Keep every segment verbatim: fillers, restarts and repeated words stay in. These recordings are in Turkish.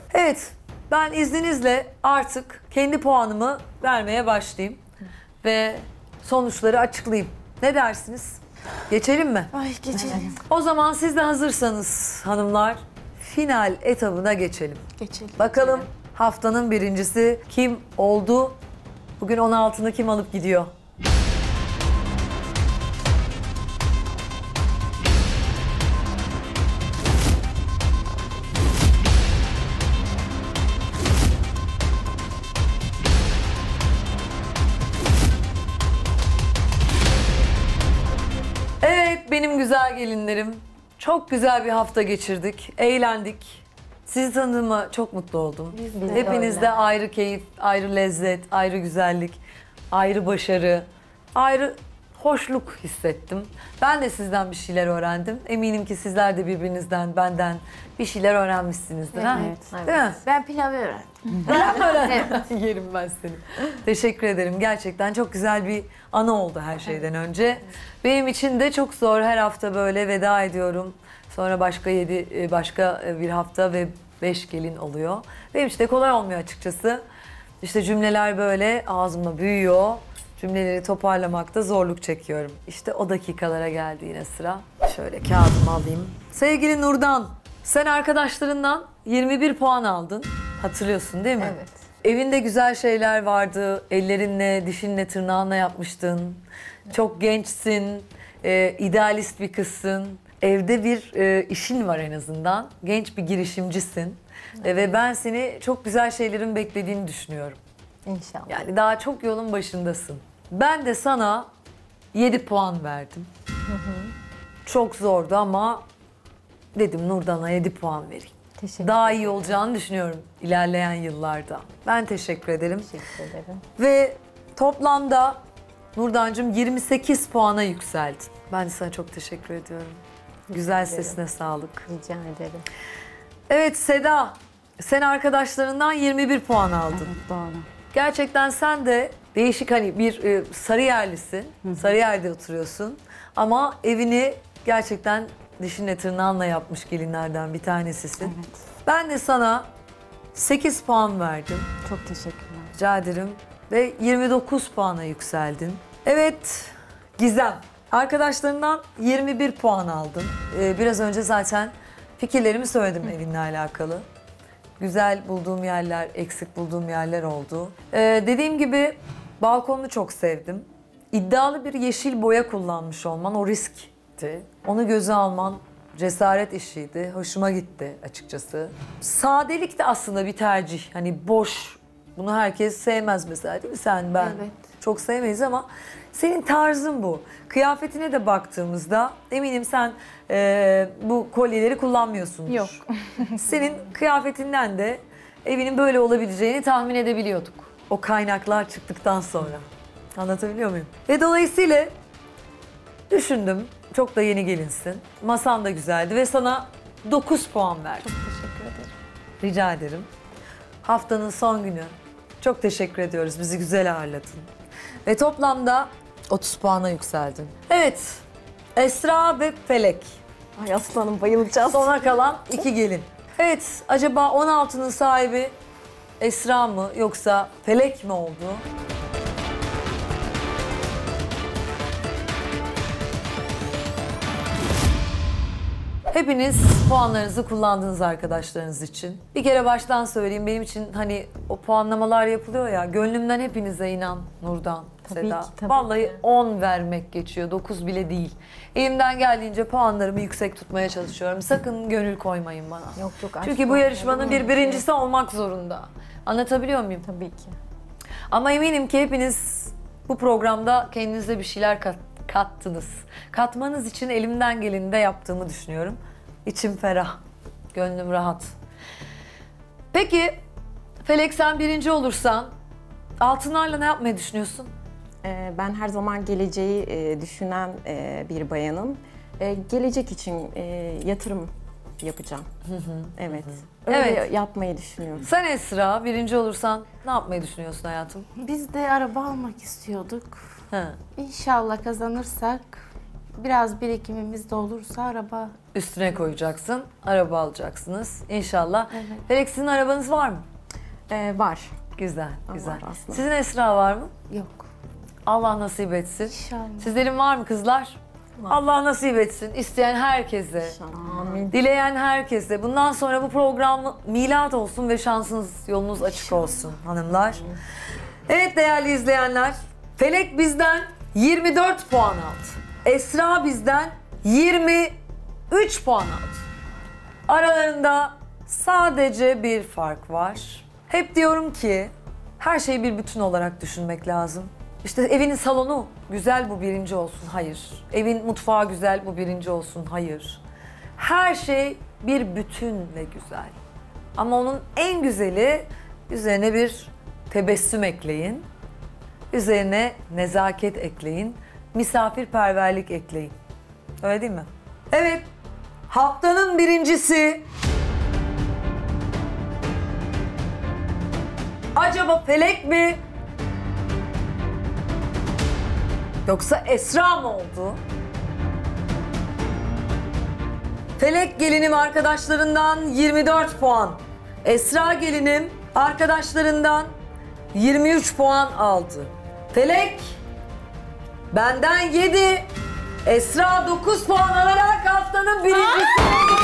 Evet, ben izninizle artık kendi puanımı vermeye başlayayım. Ve sonuçları açıklayayım. Ne dersiniz? Geçelim mi? Ay geçelim. O zaman siz de hazırsanız hanımlar, final etabına geçelim. Geçelim. Bakalım haftanın birincisi kim oldu? Bugün on altını kim alıp gidiyor? Evet benim güzel gelinlerim. Çok güzel bir hafta geçirdik, eğlendik. Sizi tanıdığıma çok mutlu oldum. Biz de Hepinizde öyle. ayrı keyif, ayrı lezzet, ayrı güzellik, ayrı başarı, ayrı hoşluk hissettim. Ben de sizden bir şeyler öğrendim. Eminim ki sizler de birbirinizden, benden bir şeyler öğrenmişsinizdir. ha? Evet. Değil mi? Ben pilavı öğrendim. Ben öğrendim. Yerim ben seni. Teşekkür ederim. Gerçekten çok güzel bir anı oldu her şeyden önce. Benim için de çok zor. Her hafta böyle veda ediyorum. Sonra başka yedi, başka bir hafta ve beş gelin oluyor. Benim için de kolay olmuyor açıkçası. İşte cümleler böyle ağzımda büyüyor. Cümleleri toparlamakta zorluk çekiyorum. İşte o dakikalara geldi yine sıra. Şöyle kağıdımı alayım. Sevgili Nurdan, sen arkadaşlarından yirmi bir puan aldın. Hatırlıyorsun değil mi? Evet. Evinde güzel şeyler vardı. Ellerinle, dişinle, tırnağınla yapmıştın. Çok gençsin, e, idealist bir kızsın. Evde bir e, işin var en azından. Genç bir girişimcisin. E, ve ben seni çok güzel şeylerin beklediğini düşünüyorum. İnşallah. Yani daha çok yolun başındasın. Ben de sana yedi puan verdim. Çok zordu ama dedim Nurdan'a yedi puan vereyim. Teşekkür Daha iyi olacağını düşünüyorum ilerleyen yıllarda. Ben teşekkür ederim. Teşekkür ederim. Ve toplamda Nurdancığım yirmi sekiz puana yükseldin. Ben de sana çok teşekkür ediyorum. Güzel ederim. sesine sağlık. Rica ederim. Evet Seda, sen arkadaşlarından yirmi bir puan aldın. Doğru. Gerçekten sen de değişik hani bir e, Sarıyerlisin. Sarıyer'de oturuyorsun. Ama evini gerçekten dişinle tırnağınla yapmış gelinlerden bir tanesisin. Evet. Ben de sana sekiz puan verdim. Çok teşekkürler. Rica ederim. Ve yirmi dokuz puana yükseldin. Evet Gizem, arkadaşlarından yirmi bir puan aldın. Ee, biraz önce zaten fikirlerimi söyledim evinle alakalı. Güzel bulduğum yerler, eksik bulduğum yerler oldu. Ee, dediğim gibi balkonunu çok sevdim. İddialı bir yeşil boya kullanmış olman o riskti. Onu göze alman cesaret işiydi. Hoşuma gitti açıkçası. Sadelik de aslında bir tercih. Hani boş. Bunu herkes sevmez mesela değil mi? Sen, ben. Evet. Çok sevmeyiz ama senin tarzın bu. Kıyafetine de baktığımızda eminim sen e, bu kolyeleri kullanmıyorsundur. Yok. Senin kıyafetinden de evinin böyle olabileceğini tahmin edebiliyorduk. O kaynaklar çıktıktan sonra. Anlatabiliyor muyum? Ve dolayısıyla düşündüm. Çok da yeni gelinsin. Masan da güzeldi ve sana dokuz puan verdim. Teşekkür ederim. Rica ederim. Haftanın son günü. Çok teşekkür ediyoruz. Bizi güzel ağırladın. Ve toplamda otuz puana yükseldin. Evet. Esra ve Felek. Ay aslanım bayılacağız. Sona kalan iki gelin. Evet. Acaba on altının sahibi Esra mı yoksa Felek mi oldu? Hepiniz puanlarınızı kullandınız arkadaşlarınız için. Bir kere baştan söyleyeyim, benim için hani o puanlamalar yapılıyor ya, gönlümden hepinize inan Nurdan, Tabii Seda. ki, tabii Vallahi ki. on vermek geçiyor, dokuz bile değil. Elimden geldiğince puanlarımı yüksek tutmaya çalışıyorum. Sakın gönül koymayın bana. Yok yok. Çünkü bu yarışmanın bir birincisi olmak zorunda. Anlatabiliyor muyum? Tabii ki. Ama eminim ki hepiniz bu programda kendinize bir şeyler kat, kattınız. Katmanız için elimden geleni de yaptığımı düşünüyorum. İçim ferah, gönlüm rahat. Peki, Felek sen birinci olursan altınlarla ne yapmayı düşünüyorsun? Ee, Ben her zaman geleceği e, düşünen e, bir bayanım. E, Gelecek için e, yatırım yapacağım. Evet. Öyle Evet. yapmayı düşünüyorum. Sen Esra birinci olursan ne yapmayı düşünüyorsun hayatım? Biz de araba almak istiyorduk. Ha. İnşallah kazanırsak biraz birikimimiz de olursa araba. Üstüne koyacaksın, araba alacaksınız inşallah. Evet. Felek sizin arabanız var mı? Ee, var. Güzel, güzel. Var aslında. Sizin Esra var mı? Yok. Allah nasip etsin. İnşallah. Sizlerin var mı kızlar? Allah nasip etsin. İsteyen herkese, Amin. dileyen herkese. Bundan sonra bu program milat olsun ve şansınız, yolunuz açık olsun hanımlar. Evet değerli izleyenler, Felek bizden yirmi dört puan aldı. Esra bizden yirmi üç puan aldı. Aralarında sadece bir fark var. Hep diyorum ki her şeyi bir bütün olarak düşünmek lazım. İşte evinin salonu güzel, bu birinci olsun. Hayır. Evin mutfağı güzel, bu birinci olsun. Hayır. Her şey bir bütünle güzel. Ama onun en güzeli, üzerine bir tebessüm ekleyin. Üzerine nezaket ekleyin. Misafirperverlik ekleyin. Öyle değil mi? Evet. Haftanın birincisi acaba Felek mi? Yoksa Esra mı oldu? Felek gelinim arkadaşlarından yirmi dört puan. Esra gelinim arkadaşlarından yirmi üç puan aldı. Felek benden yedi, Esra dokuz puan alarak haftanın birincisi oldu.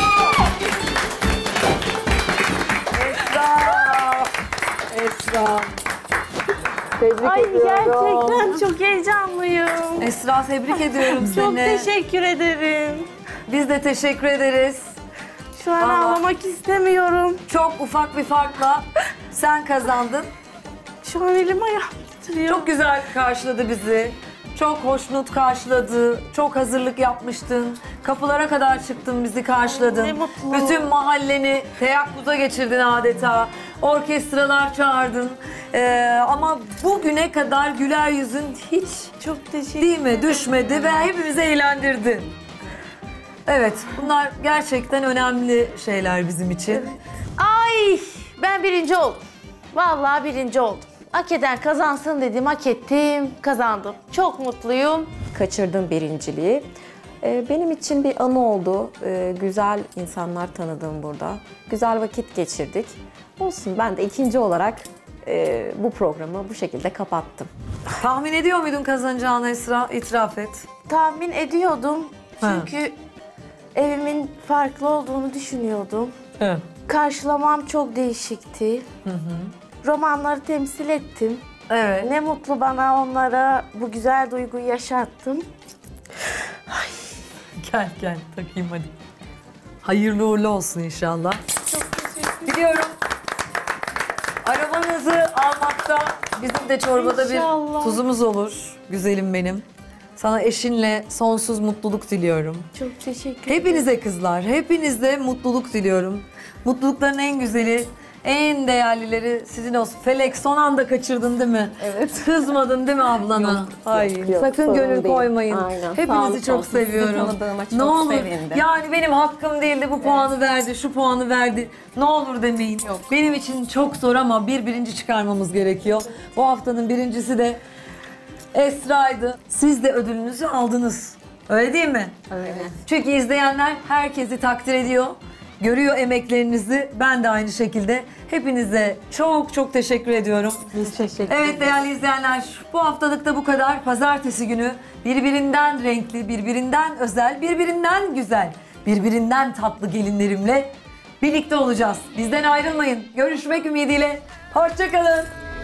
Esra, Esra. Tebrik Ay ediyorum. gerçekten çok heyecanlıyım. Esra tebrik ediyorum seni. Çok teşekkür ederim. Biz de teşekkür ederiz. Şu an Vallahi. ağlamak istemiyorum. Çok ufak bir farkla sen kazandın. Şu an elim ayağım titriyor. Çok güzel karşıladı bizi. Çok hoşnut karşıladı. Çok hazırlık yapmıştın. Kapılara kadar çıktın, bizi karşıladın. Ne mutlu. Bütün mahalleni teyakkuza geçirdin adeta. Orkestralar çağırdın. Ee, ama bugüne kadar güler yüzün hiç Çok teşekkür değil mi düşmedi ve hepimizi eğlendirdin. Evet, bunlar gerçekten önemli şeyler bizim için. Ay ben birinci oldum. Vallahi birinci oldum. Hak eden kazansın dedim, hak ettim, kazandım. Çok mutluyum. Kaçırdım birinciliği. Ee, benim için bir anı oldu. Ee, güzel insanlar tanıdım burada. Güzel vakit geçirdik. Olsun, ben de ikinci olarak e, bu programı bu şekilde kapattım. Tahmin ediyor muydun kazanacağını Esra? İtiraf et. Tahmin ediyordum Ha. çünkü evimin farklı olduğunu düşünüyordum. Evet. Karşılamam çok değişikti. Romanları temsil ettim. Evet. Ne mutlu bana, onlara bu güzel duyguyu yaşattım. Gel gel takayım hadi. Hayırlı uğurlu olsun inşallah. Çok teşekkür Biliyorum arabanızı almakta bizim de çorbada İnşallah. bir tuzumuz olur güzelim benim. Sana eşinle sonsuz mutluluk diliyorum. Çok teşekkür ederim. Hepinize kızlar, hepinize mutluluk diliyorum. Mutlulukların en güzeli, en değerlileri sizin olsun. Felek son anda kaçırdın değil mi? Evet. Kızmadın değil mi ablana? Hayır. yok, Sakın sorun gönül değil. koymayın. Aynen, sağ Hepinizi olun, çok sizi seviyorum. tanıdığıma çok ne olur sevindim. yani benim hakkım değildi, bu puanı verdi, şu puanı verdi. Ne olur demeyin. Yok. Benim için çok zor ama bir birinci çıkarmamız gerekiyor. Bu haftanın birincisi de Esra'ydı. Siz de ödülünüzü aldınız. Öyle değil mi? Öyle. Çünkü izleyenler herkesi takdir ediyor. Görüyor emeklerinizi. Ben de aynı şekilde. Hepinize çok çok teşekkür ediyorum. Biz teşekkür Evet değerli izleyenler, bu haftalık da bu kadar. Pazartesi günü birbirinden renkli, birbirinden özel, birbirinden güzel, birbirinden tatlı gelinlerimle birlikte olacağız. Bizden ayrılmayın. Görüşmek ümidiyle. Hoşça kalın.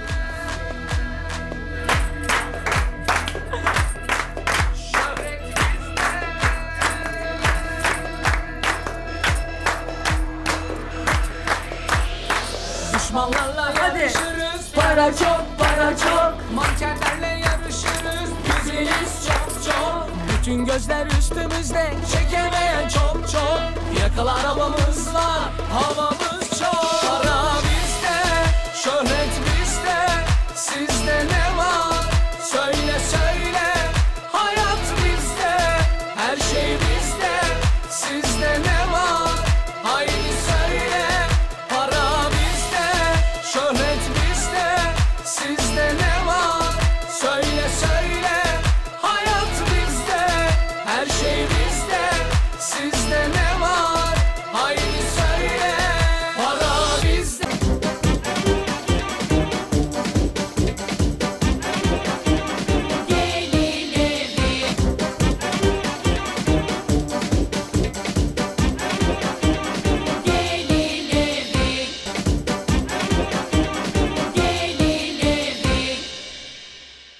Düşmanlarla Hadi. yarışırız. Para çok, para çok. Mankenlerle yarışırız. Güzeliz çok çok. Bütün gözler üstümüzde. Çekemeyen çok çok. Yakalar arabamız var. Havamız